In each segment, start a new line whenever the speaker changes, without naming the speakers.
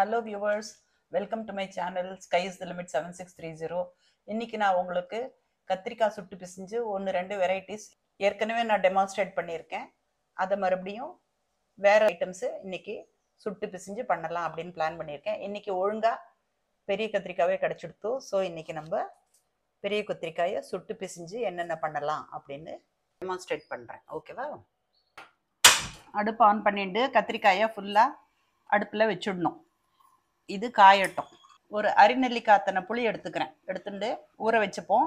Hello viewers, welcome to my channel Sky is the Limit 7630. இன்னைக்கு நான் உங்களுக்கு கத்திரிக்காய் சுட்டு பிசைஞ்சு ஒன்று ரெண்டு வெரைட்டிஸ் ஏற்கனவே நான் டெமான்ஸ்ட்ரேட் பண்ணியிருக்கேன். அதை மறுபடியும் வேற ஐட்டம்ஸ் இன்னைக்கு சுட்டு பிசைஞ்சு பண்ணலாம் அப்படின்னு பிளான் பண்ணியிருக்கேன். இன்னைக்கு ஒழுங்கா பெரிய கத்திரிக்காவே கிடைச்சிடுத்து. ஸோ இன்னைக்கு நம்ம பெரிய கத்திரிக்காயை சுட்டு பிசைஞ்சு என்னென்ன பண்ணலாம் அப்படின்னு டெமான்ஸ்ட்ரேட் பண்ணுறேன். ஓகேவா? அடுப்பு ஆன் பண்ணிட்டு கத்திரிக்காயை ஃபுல்லாக அடுப்பில் வச்சுடணும். இது காயட்டும். ஒரு அரிநெல்லிக்காத்தனை புளி எடுத்துக்கிறேன். எடுத்துட்டு ஊற வச்சுப்போம்.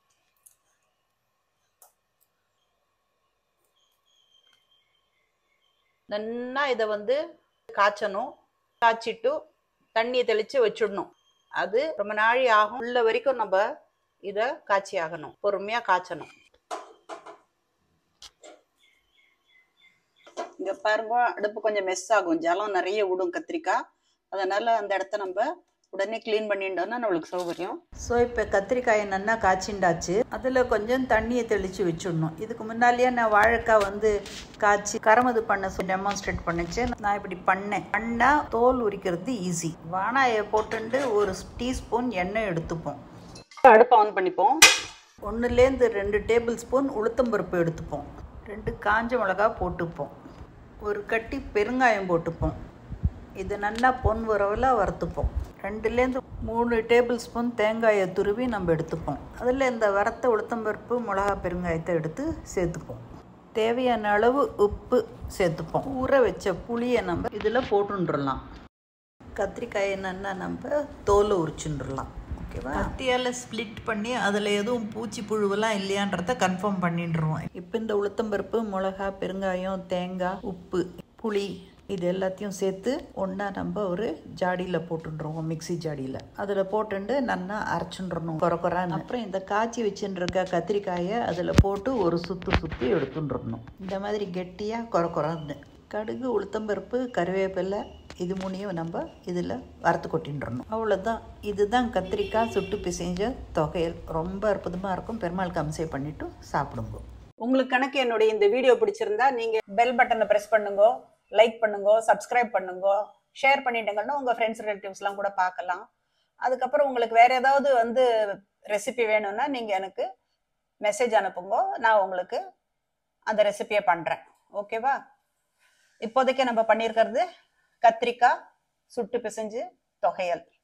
நல்லா இதை காய்ச்சணும். காய்ச்சிட்டு தண்ணியை தெளித்து வச்சுடணும். அது ரொம்ப நாழி ஆகும். உள்ள வரைக்கும் நம்ம இதை காய்ச்சி ஆகணும். பொறுமையாக காய்ச்சணும். இங்கே பாருங்க, அடுப்பு கொஞ்சம் மெஸ் ஆகும். ஜலம் நிறைய விடும் கத்திரிக்காய். அதனால் அந்த இடத்த நம்ம உடனே க்ளீன் பண்ணிட்டோம்னா நம்மளுக்கு சௌகரியம். ஸோ இப்போ கத்திரிக்காயை நல்லா காய்ச்சிண்டாச்சு. அதில் கொஞ்சம் தண்ணியை தெளித்து வச்சுடணும். இதுக்கு முன்னாலேயே நான் வாழைக்காய் காய்ச்சி கரமது பண்ண டெமான்ஸ்ட்ரேட் பண்ணிச்சு. நான் இப்படி பண்ணால் தோல் உரிக்கிறது ஈஸி. வானாயை போட்டுட்டு ஒரு டீஸ்பூன் எண்ணெய் எடுத்துப்போம். அடுப்பை ஆன் பண்ணிப்போம். 1லேருந்து 2 டேபிள் ஸ்பூன் உளுத்தம்பருப்பு எடுத்துப்போம். 2 காஞ்ச மிளகா போட்டுப்போம். ஒரு கட்டி பெருங்காயம் போட்டுப்போம். இது நல்லா பொன் உறவில் வறுத்துப்போம். 2லேருந்து 3 டேபிள் ஸ்பூன் தேங்காயை துருவி நம்ம எடுத்துப்போம். அதில் இந்த வறுத்த உளுத்தம்பருப்பு மிளகா பெருங்காயத்தை எடுத்து சேர்த்துப்போம். தேவையான அளவு உப்பு சேர்த்துப்போம். ஊற வச்ச புளியை நம்ம இதில் போட்டுன்றலாம். கத்திரிக்காயை நல்லா நம்ம தோலை உரிச்சுட்டுலாம். ஓகேவா? கத்தியால் ஸ்ப்ளிட் பண்ணி அதில் எதுவும் பூச்சி புழுவெல்லாம் இல்லையான்றத கன்ஃபார்ம் பண்ணிட்டுருவோம். இப்போ இந்த உளுத்தம்பருப்பு மிளகா பெருங்காயம் தேங்காய் உப்பு புளி இது எல்லாத்தையும் சேர்த்து ஒன்றா நம்ம ஒரு ஜாடியில் போட்டுருவோம். மிக்சி ஜாடியில் அதில் போட்டுட்டு நல்லா அரைச்சுன்றணும் குறைன்னு. அப்புறம் இந்த காய்ச்சி வச்சுருக்க கத்திரிக்காயை அதில் போட்டு ஒரு சுற்றி எடுத்துட்டுருணும். இந்த மாதிரி கெட்டியாக குறைன்னு. கடுகு உளுத்தம்பருப்பு கருவேப்பிலை இது மூணையும் நம்ம இதில் வறுத்து கொட்டின்றணும். அவ்வளோதான். இதுதான் கத்திரிக்காய் சுட்டு பிசைஞ்ச தொகையல். ரொம்ப அற்புதமாக இருக்கும். பெருமாளுக்கு அம்சம் பண்ணிவிட்டு சாப்பிடுங்க. உங்களுக்கு கணக்கு என்னுடைய இந்த வீடியோ பிடிச்சிருந்தா நீங்கள் பெல் பட்டனை ப்ரெஸ் பண்ணுங்க, லைக் பண்ணுங்க, சப்ஸ்கிரைப் பண்ணுங்க, ஷேர் பண்ணிட்டீங்கன்னா உங்கள் ஃப்ரெண்ட்ஸ் ரிலேட்டிவ்ஸ்லாம் கூட பார்க்கலாம். அதுக்கப்புறம் உங்களுக்கு வேறு ஏதாவது ரெசிபி வேணும்னா நீங்கள் எனக்கு மெசேஜ் அனுப்புங்க. நான் உங்களுக்கு அந்த ரெசிபியை பண்ணுறேன். ஓகேவா? இப்போதைக்கு நம்ம பண்ணியிருக்கிறது கத்திரிக்காய் சுட்டு பிசைஞ்சு தொகையல்.